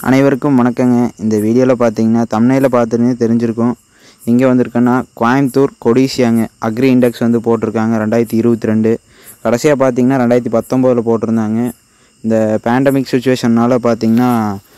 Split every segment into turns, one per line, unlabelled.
அனைவருக்கும் வணக்கங்க. இந்த வீடியோவில் பார்த்தீங்கன்னா தம்ப்நெயில பார்த்துட்டு தெரிஞ்சிருக்கும். எங்கே வந்திருக்கேன்னா கோயம்புத்தூர் கொடிசியாங்க அக்ரி இண்டெக்ஸ் வந்து போட்டிருக்காங்க 2022. கடைசியாக பார்த்தீங்கன்னா 2019 போட்டிருந்தாங்க. இந்த பேண்டமிக் சுச்சுவேஷனால் பார்த்தீங்கன்னா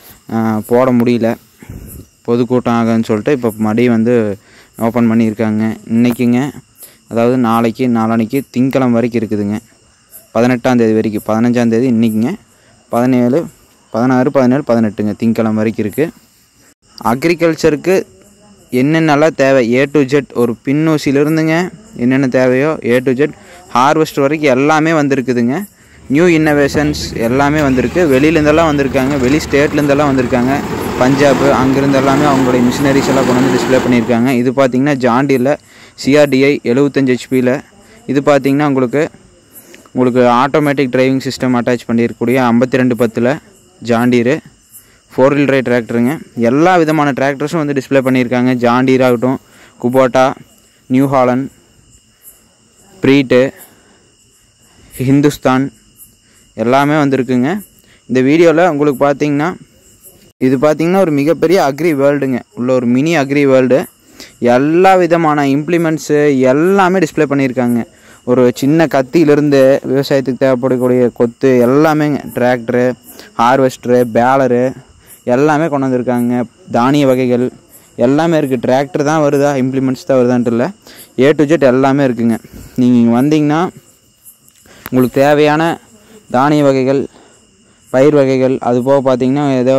போட முடியல, பொதுக்கூட்டம் ஆகுன்னு சொல்லிட்டு இப்போ மறுபடியும் வந்து ஓப்பன் பண்ணியிருக்காங்க. இன்றைக்குங்க, அதாவது நாளான்னைக்கு திங்கக்கிழமை வரைக்கும் இருக்குதுங்க. 18ஆம் தேதி வரைக்கும், 15ஆம் தேதி இன்றைக்குங்க, 17, 16, 17, 18ங்க திங்கக்கிழமை வரைக்கும் இருக்குது. அக்ரிகல்ச்சருக்கு என்னென்னலாம் தேவை A to Z, ஒரு பின்னூசிலிருந்துங்க என்னென்ன தேவையோ A to Z ஹார்வெஸ்ட் வரைக்கும் எல்லாமே வந்திருக்குதுங்க. நியூ இன்னோவேஷன்ஸ் எல்லாமே வந்திருக்கு. வெளியிலேருந்தெல்லாம் வந்திருக்காங்க, வெளி ஸ்டேட்லேருந்தெல்லாம் வந்திருக்காங்க. பஞ்சாப் அங்கேருந்து எல்லாமே அவங்களுடைய மிஷினரிஸ் எல்லாம் கொண்டு வந்து டிஸ்பிளே பண்ணியிருக்காங்க. இது பார்த்திங்கன்னா ஜாண்டியில் CRDI 75 HPயில். இது பார்த்திங்கன்னா உங்களுக்கு ஆட்டோமேட்டிக் டிரைவிங் சிஸ்டம் அட்டாச் பண்ணியிருக்கக்கூடிய 5210 ஜாண்டீரு 4-wheel drive டிராக்டருங்க. எல்லா விதமான டிராக்டர்ஸும் வந்து டிஸ்பிளே பண்ணியிருக்காங்க. ஜாண்டீர் ஆகட்டும், Kubota, New Holland, Preet, Hindustan எல்லாமே வந்திருக்குங்க. இந்த வீடியோவில் உங்களுக்கு பார்த்தீங்கன்னா இது பார்த்திங்கன்னா ஒரு மிகப்பெரிய அக்ரி வேர்ல்டுங்க. உள்ள ஒரு மினி அக்ரி வேர்ல்டு. எல்லா விதமான இம்ப்ளிமெண்ட்ஸு எல்லாமே டிஸ்பிளே பண்ணியிருக்காங்க. ஒரு சின்ன கத்தியிலிருந்து விவசாயத்துக்கு தேவைப்படக்கூடிய கொத்து எல்லாமே, டிராக்டரு, ஹார்வெஸ்டரு, பேலரு எல்லாமே கொண்டு வந்திருக்காங்க. தானிய வகைகள் எல்லாமே இருக்குது. டிராக்டர் தான் வருதா, இம்ப்ளிமெண்ட்ஸ் தான் வருதான்ட்டு இல்லை, A to Z எல்லாமே இருக்குங்க. நீங்கள் இங்கே வந்தீங்கன்னா உங்களுக்கு தேவையான தானிய வகைகள், பயிர் வகைகள், அது போக பார்த்தீங்கன்னா ஏதோ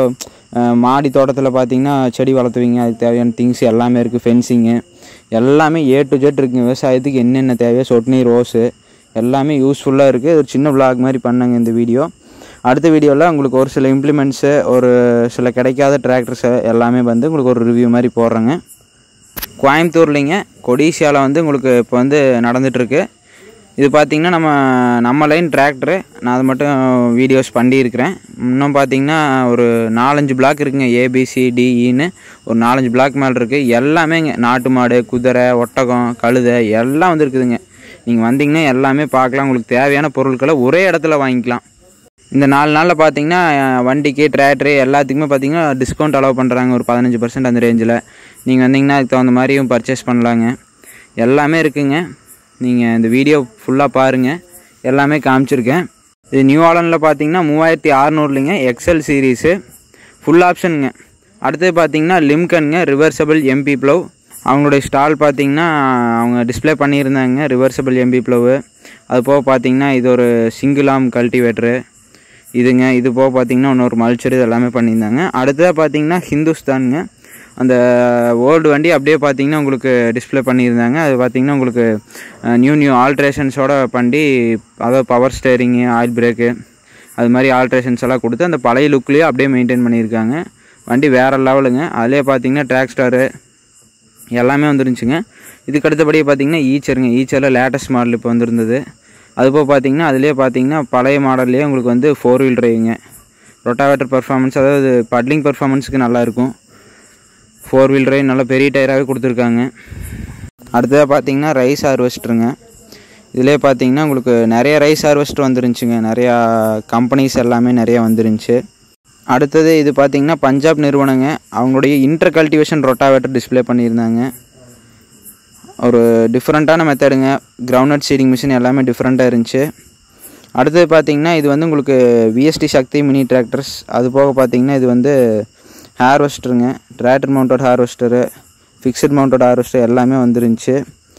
மாடி தோட்டத்தில் பார்த்தீங்கன்னா செடி வளர்த்துவீங்க, அதுக்கு தேவையான திங்ஸ் எல்லாமே இருக்குது. ஃபென்சிங்கு எல்லாமே A to Z இருக்குங்க. விவசாயத்துக்கு என்னென்ன தேவையோ சொட்னி, ரோஸு எல்லாமே யூஸ்ஃபுல்லாக இருக்குது. ஒரு சின்ன விளாக் மாதிரி பண்ணாங்க இந்த வீடியோ. அடுத்த வீடியோவில் உங்களுக்கு ஒரு சில இம்ப்ளிமெண்ட்ஸு, ஒரு சில கிடைக்காத டிராக்டர்ஸு எல்லாமே வந்து உங்களுக்கு ஒரு ரிவ்யூ மாதிரி போடுறேங்க. கோயம்புத்தூர்லிங்க கொடிசியாவில் வந்து உங்களுக்கு இப்போ வந்து நடந்துகிட்ருக்கு. இது பார்த்திங்கன்னா நம்ம லைன் டிராக்டரு. நான் அது மட்டும் வீடியோஸ் பண்ணியிருக்கிறேன். இன்னும் பார்த்திங்கன்னா ஒரு 4-5 பிளாக் இருக்குங்க. ABCDEன்னு ஒரு 4-5 பிளாக் மேலே இருக்குது. எல்லாமே நாட்டு மாடு, குதிரை, ஒட்டகம், கழுதை எல்லாம் வந்து இருக்குதுங்க. நீங்கள் வந்தீங்கன்னா எல்லாமே பார்க்கலாம். உங்களுக்கு தேவையான பொருட்களை ஒரே இடத்துல வாங்கிக்கலாம். இந்த 4 நாளில் பார்த்தீங்கன்னா வண்டிக்கு, டிராக்டரு எல்லாத்துக்குமே பார்த்தீங்கன்னா டிஸ்கவுண்ட் அலோவ் பண்ணுறாங்க. ஒரு 15% அந்த ரேஞ்சில். நீங்கள் வந்தீங்கன்னா அதுக்கு தகுந்த மாதிரியும் பர்ச்சேஸ் பண்ணலாங்க. எல்லாமே இருக்குங்க. நீங்கள் இந்த வீடியோ ஃபுல்லாக பாருங்கள், எல்லாமே காமிச்சிருக்கேன். இது நியூ ஹாலண்டில் பார்த்தீங்கன்னா 3600லிங்க XL சீரீஸு ஃபுல் ஆப்ஷனுங்க. அடுத்தது பார்த்தீங்கன்னா லிம்கனுங்க, ரிவர்சபிள் MP ப்ளவ். அவங்களுடைய ஸ்டால் பார்த்தீங்கன்னா அவங்க டிஸ்பிளே பண்ணியிருந்தாங்க, ரிவர்சபிள் MP ப்ளவு. அது போக பார்த்தீங்கன்னா இது ஒரு சிங்கிள் ஆர்ம் கல்டிவேட்டரு இதுங்க. இது போக பார்த்தீங்கன்னா இன்னொரு மல்ச்சர், இது எல்லாமே பண்ணியிருந்தாங்க. அடுத்ததாக பார்த்தீங்கன்னா ஹிந்துஸ்தானுங்க. அந்த ஓல்டு வண்டி அப்படியே பார்த்தீங்கன்னா உங்களுக்கு டிஸ்பிளே பண்ணியிருந்தாங்க. அது பார்த்தீங்கன்னா உங்களுக்கு நியூ ஆல்ட்ரேஷன்ஸோடு பண்ணி, அதாவது பவர் ஸ்டேரிங்கு, ஆயில் பிரேக்கு, அது மாதிரி ஆல்ட்ரேஷன்ஸ் எல்லாம் கொடுத்து அந்த பழைய லுக்லேயே அப்படியே மெயின்டைன் பண்ணியிருக்காங்க. வண்டி வேறு லெவலுங்க. அதிலே பார்த்தீங்கன்னா ட்ராக் ஸ்டாரு எல்லாமே வந்துருந்துச்சுங்க. இதுக்கு அடுத்தபடியே பார்த்தீங்கன்னா ஈச்சருங்க. ஈச்சரில் லேட்டஸ்ட் மாடல் இப்போ வந்துருந்தது. அதுபோக பார்த்தீங்கன்னா அதிலே பார்த்தீங்கன்னா பழைய மாடல்லே உங்களுக்கு வந்து 4-wheel driveங்க. ரொட்டாவேட்டர் பர்ஃபார்மன்ஸ், அதாவது பட்லிங் பர்ஃபார்மன்ஸுக்கு நல்லாயிருக்கும். 4-wheel drive நல்லா பெரிய டயராகவே கொடுத்துருக்காங்க. அடுத்ததாக பார்த்தீங்கன்னா ரைஸ் ஹார்வெஸ்டருங்க. இதிலே பார்த்தீங்கன்னா உங்களுக்கு நிறைய ரைஸ் ஹார்வெஸ்டர் வந்துருந்துச்சுங்க. நிறையா கம்பெனிஸ் எல்லாமே நிறையா வந்துருந்துச்சு. அடுத்தது இது பார்த்தீங்கன்னா பஞ்சாப் நிறுவனங்க. அவங்களுடைய இன்டர் கல்டிவேஷன் ரொட்டாவேட்டர் டிஸ்பிளே பண்ணியிருந்தாங்க. ஒரு டிஃப்ரெண்ட்டான மெத்தடுங்க. கிரவுண்ட்நட் சீடிங் மிஷின் எல்லாமே டிஃப்ரெண்ட்டாக இருந்துச்சு. அடுத்தது பார்த்தீங்கன்னா இது வந்து உங்களுக்கு VST சக்தி மினி டிராக்டர்ஸ். அது போக பார்த்தீங்கன்னா இது வந்து ஹார்வெஸ்டருங்க. Tractor mounted harvester, fixed mounted harvester எல்லாமே வந்துருந்துச்சு.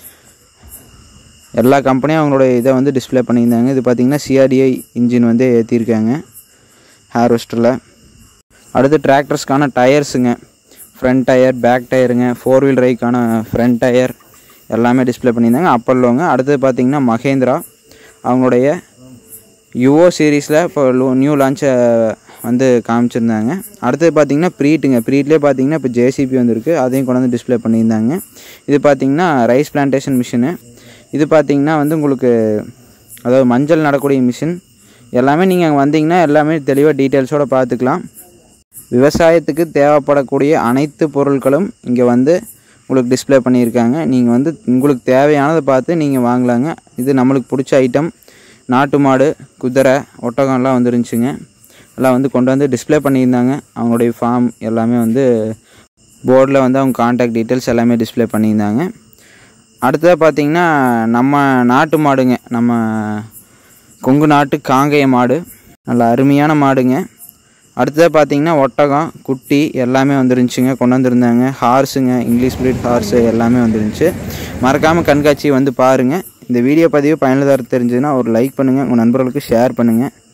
எல்லா கம்பெனியும் அவங்களுடைய இதை வந்து டிஸ்பிளே பண்ணியிருந்தாங்க. இது பார்த்திங்கன்னா CRDI இன்ஜின் வந்து ஏற்றிருக்காங்க ஹார்வெஸ்டரில். அடுத்து டிராக்டர்ஸ்க்கான டயர்ஸுங்க. ஃப்ரண்ட் டயர், பேக் டயருங்க, 4-wheel driveக்கான ஃப்ரண்ட் டயர் எல்லாமே டிஸ்பிளே பண்ணியிருந்தாங்க. அப்பல்லோங்க. அடுத்தது பார்த்திங்கன்னா மகேந்திரா அவங்களுடைய யுவோ சீரீஸில் இப்போ நியூ லான்ச்சை வந்து காமிச்சிருந்தாங்க. அடுத்தது பார்த்திங்கன்னா ப்ரீட்டுங்க. ப்ரீட்லேயே பார்த்திங்கன்னா இப்போ JCB வந்துருக்கு, அதையும் கொண்டு வந்து டிஸ்பிளே பண்ணியிருந்தாங்க. இது பார்த்திங்கன்னா ரைஸ் பிளான்டேஷன் மிஷினு. இது பார்த்திங்கன்னா வந்து உங்களுக்கு அதாவது மஞ்சள் நடக்கூடிய மிஷின். எல்லாமே நீங்கள் அங்கே வந்தீங்கன்னா எல்லாமே தெளிவாக டீட்டெயில்ஸோடு பார்த்துக்கலாம். விவசாயத்துக்கு தேவைப்படக்கூடிய அனைத்து பொருட்களும் இங்கே வந்து உங்களுக்கு டிஸ்பிளே பண்ணியிருக்காங்க. நீங்கள் வந்து உங்களுக்கு தேவையானதை பார்த்து நீங்கள் வாங்கலாங்க. இது நம்மளுக்கு பிடிச்ச ஐட்டம். நாட்டு மாடு, குதிரை, ஒட்டகம்லாம் வந்துருந்துச்சுங்க. எல்லாம் வந்து கொண்டு வந்து டிஸ்ப்ளே பண்ணியிருந்தாங்க. அவங்களுடைய ஃபார்ம் எல்லாமே வந்து போர்டில் வந்து அவங்க கான்டாக்ட் டீட்டெயில்ஸ் எல்லாமே டிஸ்ப்ளே பண்ணியிருந்தாங்க. அடுத்ததாக பார்த்திங்கன்னா நம்ம நாட்டு மாடுங்க, நம்ம கொங்கு நாட்டு காங்கேய மாடு, நல்ல அருமையான மாடுங்க. அடுத்ததாக பார்த்திங்கன்னா ஒட்டகம் குட்டி எல்லாமே வந்துருந்துச்சுங்க, கொண்டு வந்துருந்தாங்க. ஹார்ஸுங்க, இங்கிலீஷ் ப்ரீட் ஹார்ஸு எல்லாமே வந்துருந்துச்சு. மறக்காமல் கண்காட்சி வந்து பாருங்கள். இந்த வீடியோ பதிவு பயனுள்ளதாக தெரிஞ்சதுன்னா ஒரு லைக் பண்ணுங்கள், உங்கள் நண்பர்களுக்கு ஷேர் பண்ணுங்கள்.